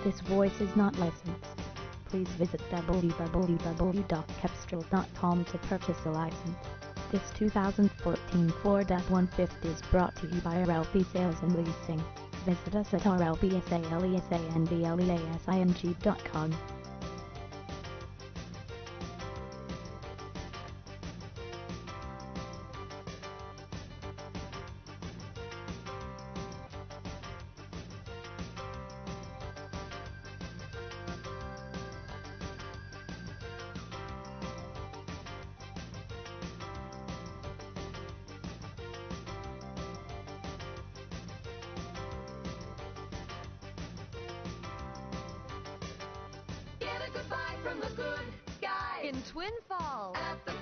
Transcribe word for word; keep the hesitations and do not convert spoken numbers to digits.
This voice is not licensed. Please visit w w w dot capstrel dot com to purchase a license. This two thousand fourteen Ford F one fifty is brought to you by R L B Sales and Leasing. Visit us at r l b sales and leasing dot com. Get a goodbye from the good guy in Twin Falls at the